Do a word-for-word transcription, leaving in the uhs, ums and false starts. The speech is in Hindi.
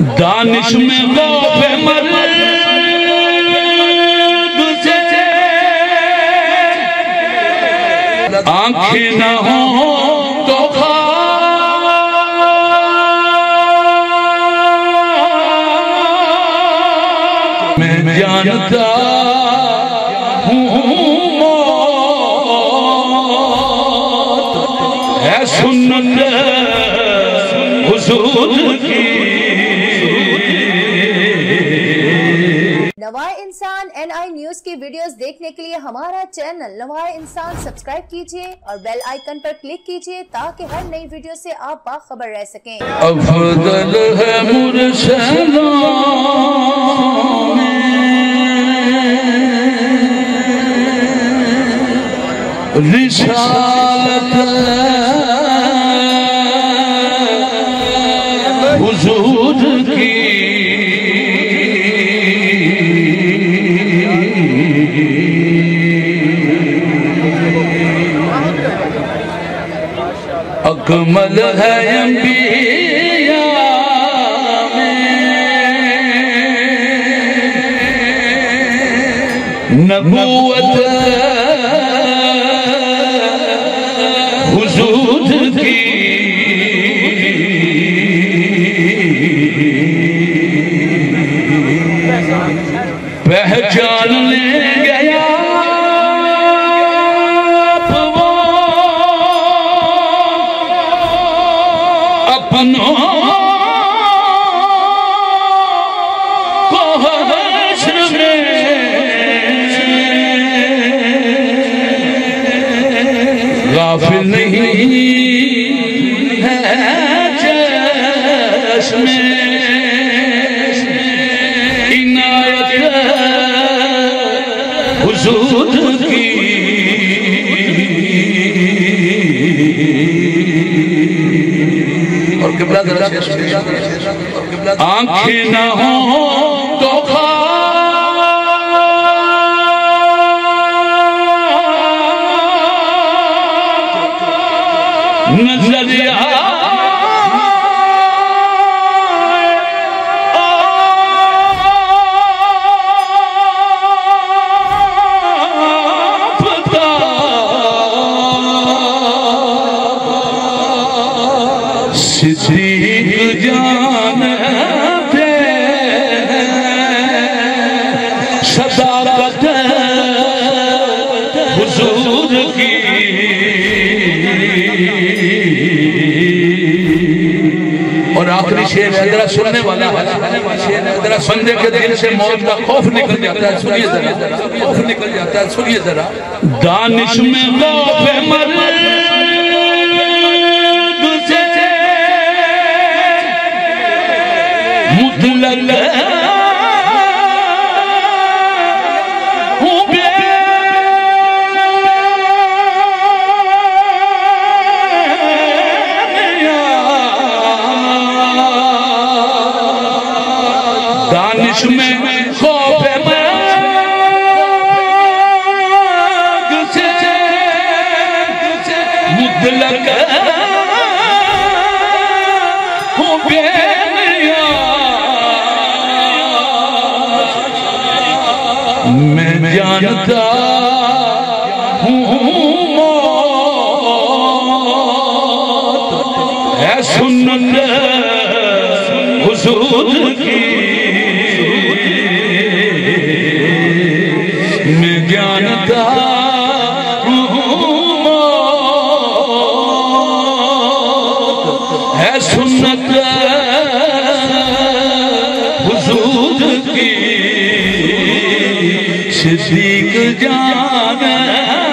दानिश में गौफ़े मर्द से आंखें न हो तो मैं जानता हूँ मौत है सुन्नत हुजूर की। नवाए इंसान एन आई न्यूज की वीडियोस देखने के लिए हमारा चैनल नवाए इंसान सब्सक्राइब कीजिए और बेल आइकन पर क्लिक कीजिए ताकि हर नई वीडियो से आप बाखबर रह सकें। अफदल है मुरसलों में रिसालत हुजूर की। अकमल है अंबिया में नबूवत हुजूर की। पहचान ले गया अपनों को हश्र में गाफिल नहीं है चश्मे इनायत हुजूर की। और किबला आंखें न हो तो नजरिया सिद्दीक जान पे सदाकत हुजूर की। और आखिरी शेर जरा सुनने वाला है, जरा बंदे के दिल से मौत का खौफ निकल जाता है। सुनिए जरा, खौफ निकल जाता है। सुनिए जरा। दानिश में गौफ़े मर्द मुतलक हूँ दानिश में खौफ़े मर्द से मुतलक हूँ मैं जानता हूँ मौत है सुन्नत हुजूर की। मैं जानता हूँ मौत है सुन्नत हुजूर की। सिद्दीक जान